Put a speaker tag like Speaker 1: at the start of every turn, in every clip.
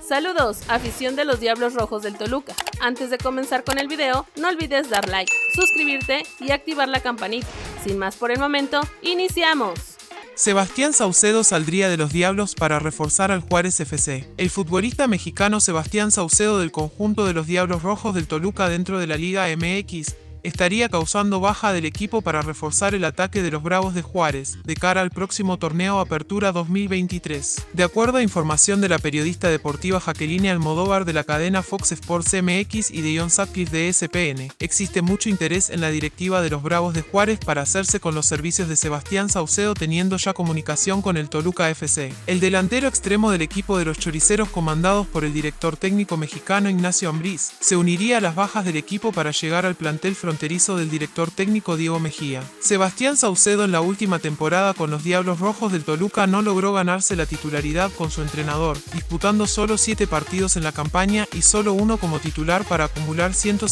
Speaker 1: Saludos, afición de los Diablos Rojos del Toluca. Antes de comenzar con el video, no olvides dar like, suscribirte y activar la campanita. Sin más por el momento, ¡iniciamos!
Speaker 2: Sebastián Saucedo saldría de los Diablos para reforzar al Juárez FC. El futbolista mexicano Sebastián Saucedo del conjunto de los Diablos Rojos del Toluca dentro de la Liga MX estaría causando baja del equipo para reforzar el ataque de los Bravos de Juárez, de cara al próximo torneo Apertura 2023. De acuerdo a información de la periodista deportiva Jacqueline Almodóvar de la cadena Fox Sports MX y de John Sutcliffe de ESPN, existe mucho interés en la directiva de los Bravos de Juárez para hacerse con los servicios de Sebastián Saucedo, teniendo ya comunicación con el Toluca FC. El delantero extremo del equipo de los choriceros, comandados por el director técnico mexicano Ignacio Ambriz, se uniría a las bajas del equipo para llegar al plantel fronterizo del director técnico Diego Mejía. Sebastián Saucedo en la última temporada con los Diablos Rojos del Toluca no logró ganarse la titularidad con su entrenador, disputando solo 7 partidos en la campaña y solo uno como titular para acumular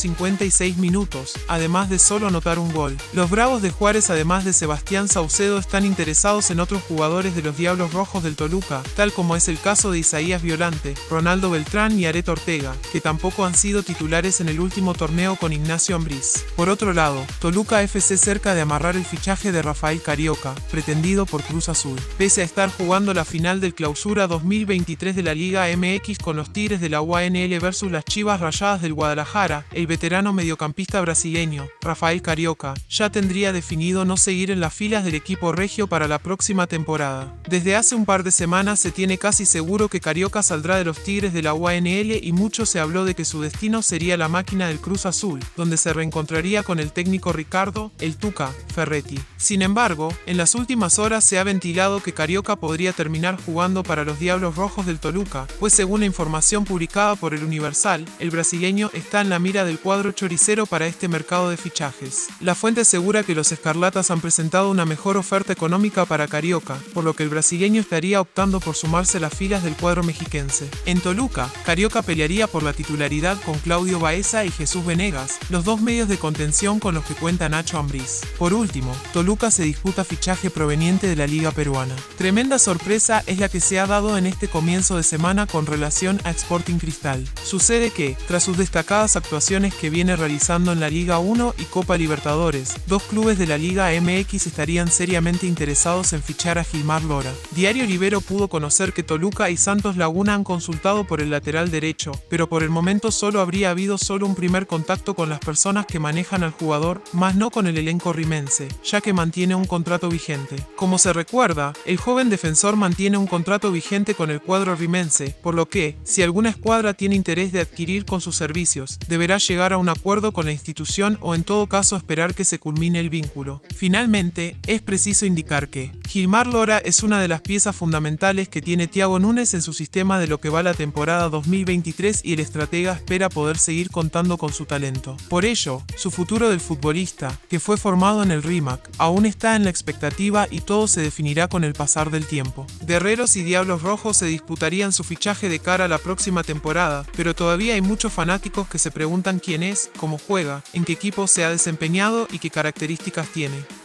Speaker 2: 156 minutos, además de solo anotar un gol. Los Bravos de Juárez, además de Sebastián Saucedo, están interesados en otros jugadores de los Diablos Rojos del Toluca, tal como es el caso de Isaías Violante, Ronaldo Beltrán y Aret Ortega, que tampoco han sido titulares en el último torneo con Ignacio Ambriz. Por otro lado, Toluca FC cerca de amarrar el fichaje de Rafael Carioca, pretendido por Cruz Azul. Pese a estar jugando la final del Clausura 2023 de la Liga MX con los Tigres de la UANL versus las Chivas Rayadas del Guadalajara, el veterano mediocampista brasileño, Rafael Carioca, ya tendría definido no seguir en las filas del equipo regio para la próxima temporada. Desde hace un par de semanas se tiene casi seguro que Carioca saldrá de los Tigres de la UANL y mucho se habló de que su destino sería la máquina del Cruz Azul, donde se reencontraría con el técnico Ricardo "El Tuca" Ferretti. Sin embargo, en las últimas horas se ha ventilado que Carioca podría terminar jugando para los Diablos Rojos del Toluca, pues según la información publicada por el Universal, el brasileño está en la mira del cuadro choricero para este mercado de fichajes. La fuente asegura que los escarlatas han presentado una mejor oferta económica para Carioca, por lo que el brasileño estaría optando por sumarse a las filas del cuadro mexiquense. En Toluca, Carioca pelearía por la titularidad con Claudio Baeza y Jesús Venegas, los dos medios de contención con los que cuenta Nacho Ambriz. Por último, Toluca se disputa fichaje proveniente de la Liga Peruana. Tremenda sorpresa es la que se ha dado en este comienzo de semana con relación a Sporting Cristal. Sucede que, tras sus destacadas actuaciones que viene realizando en la Liga 1 y Copa Libertadores, dos clubes de la Liga MX estarían seriamente interesados en fichar a Gilmar Lora. Diario Libero pudo conocer que Toluca y Santos Laguna han consultado por el lateral derecho, pero por el momento solo habría habido un primer contacto con las personas que manejan al jugador, más no con el elenco rimense, ya que mantiene un contrato vigente. Como se recuerda, el joven defensor mantiene un contrato vigente con el cuadro rimense, por lo que, si alguna escuadra tiene interés de adquirir con sus servicios, deberá llegar a un acuerdo con la institución o en todo caso esperar que se culmine el vínculo. Finalmente, es preciso indicar que Gilmar Lora es una de las piezas fundamentales que tiene Thiago Núñez en su sistema de lo que va la temporada 2023 y el estratega espera poder seguir contando con su talento. Por ello, su futuro del futbolista, que fue formado en el RIMAC, aún está en la expectativa y todo se definirá con el pasar del tiempo. Guerreros y Diablos Rojos se disputarían su fichaje de cara a la próxima temporada, pero todavía hay muchos fanáticos que se preguntan quién es, cómo juega, en qué equipo se ha desempeñado y qué características tiene.